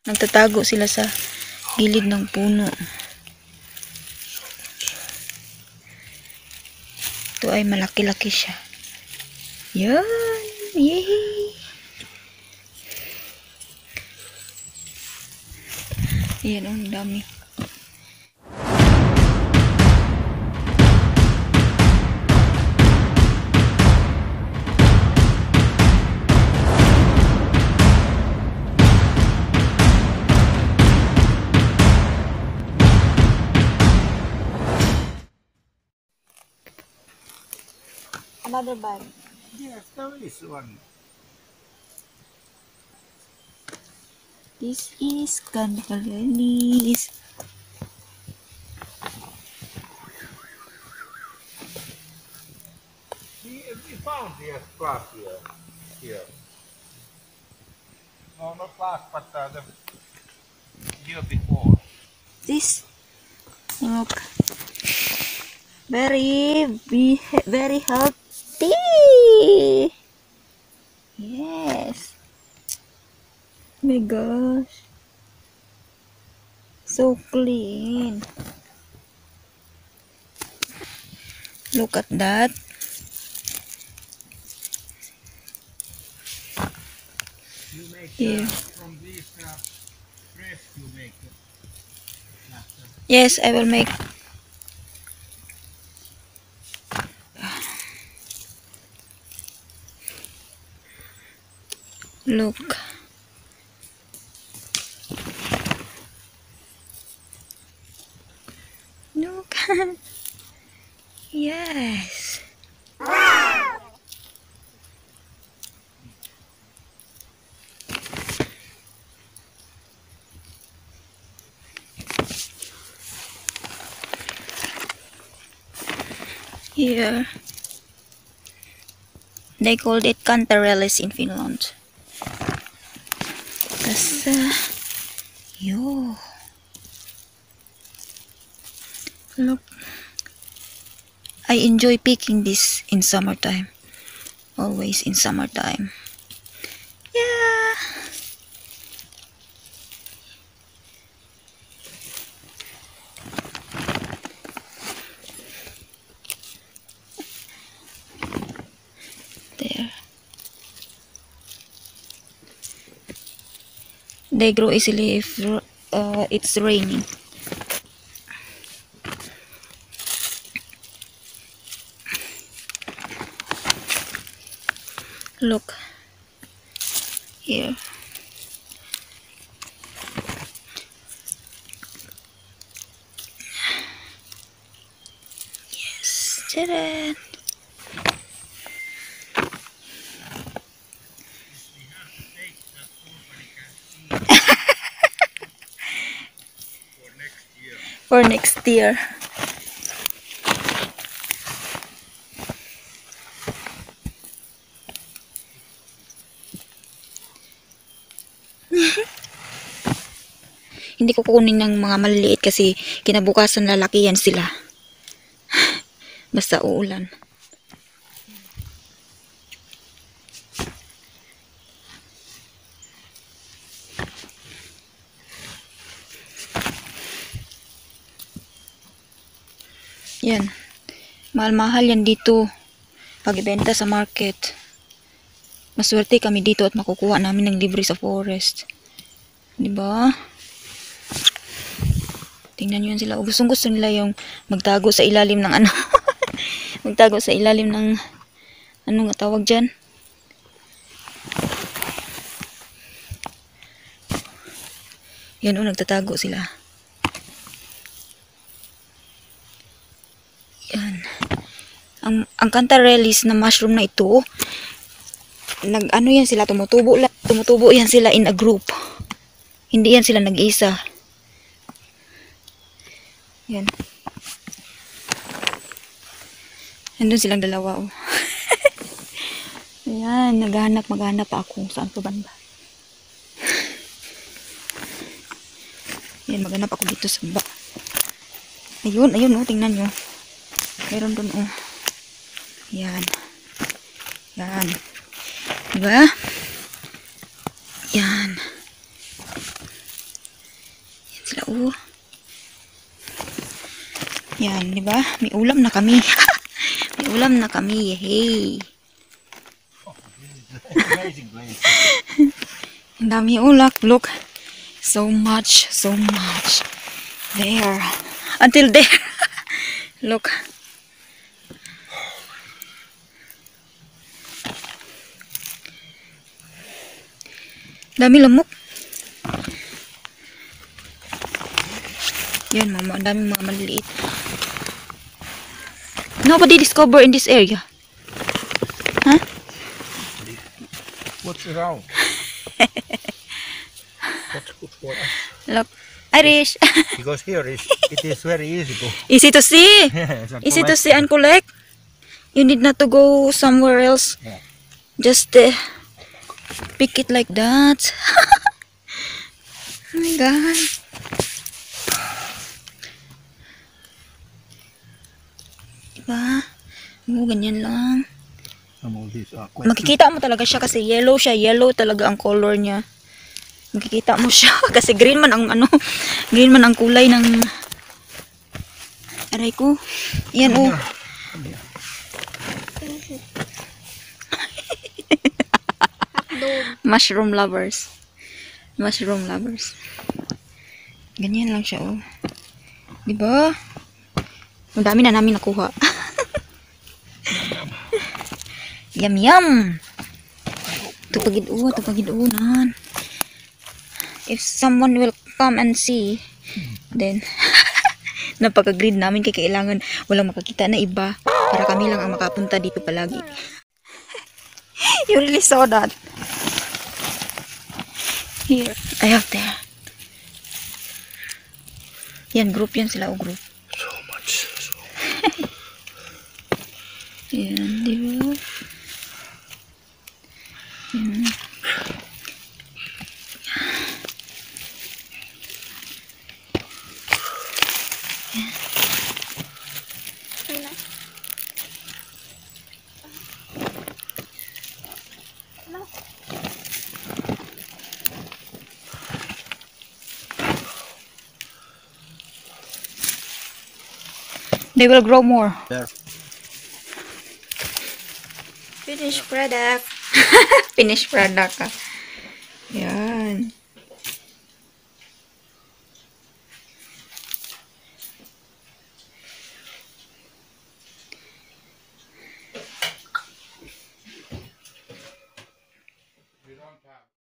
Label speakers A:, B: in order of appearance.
A: Nagtatago sila sa gilid ng puno. Ito ay malaki-laki siya. Yan! Yay! Ayan, ang dami. Another bag.
B: Yes, there is one.
A: This is Cantarelis.
B: We found the glass here. Here. No, not glass, but the year before.
A: This, look, very healthy. Yes. Oh my gosh, so clean. Look at that.
B: You make
A: Yeah.
B: from these breast you make it.
A: Yes, I will make. Look. Look. Yes. Here. They called it Cantarelis in Finland. Kasi, yo. Look. I enjoy picking this in summertime. Always in summertime. Yeah. There. They grow easily if it's raining. Look here. Yes, ta-da! For next year. Hindi ko kukunin ng mga maliliit kasi kinabukasan lalaki yan sila. Basta uulan. Yan. Mahal-mahal yan dito. Pag ibenta sa market. Maswerte kami dito at makukuha namin ng libre sa forest. Diba? Tingnan nyo yan sila. Gustong-gusto nila yung magtago sa ilalim ng ano. Magtago sa ilalim ng ano nga tawag dyan. Yan o, nagtatago sila. Yan. Ang Cantarelis na mushroom na ito, ano yan sila, tumutubo yan sila in a group. Hindi yan sila nag-isa. Yan. Nandun silang dalawa, oh. Ayan, maghanap ako. Saan ko banda? Ayan, maghanap ako dito sa baba. Ayun, oh, tingnan nyo. Meron dun, oh. Yan. Yan. Diba? Yan. oh. Yan, di ba? May ulam na kami. May ulam na kami. Hey.
B: Amazing place.
A: Ang dami ulak. Look. So much. So much. There. Until there. Look. Dami lamok. Yan, mama. Ang daming mga maliliit. Nobody discover in this area. Huh?
B: What's wrong? That's good for us.
A: Look. Irish.
B: Because here it is very easy to.
A: Easy to see.
B: Yes, and
A: Easy to
B: collect.
A: see and collect. You need not to go somewhere else.
B: Yeah.
A: Just pick it like that. Oh my god. Diba? Oo, ganyan lang.
B: Some of these are quite
A: Makikita mo talaga siya kasi yellow siya. Yellow talaga ang color niya. Makikita mo siya kasi green man ang ano, green man ang kulay ng aray ko. Yan oh. Mushroom lovers. Mushroom lovers. Ganyan lang siya oh. 'Di ba? Ang dami na namin nakuha. Yum yum. Tupagid nan. If someone will come and see, then napaka-green namin kaya kailangan walang makakita na iba para kami lang ang makapunta dito palagi. You really saw that? Here. I have there. Yan, group yan sila o group.
B: so much. So.
A: Yan, di ba? Yan. They will grow more.
B: There.
A: Finished product. Finished product. Yan.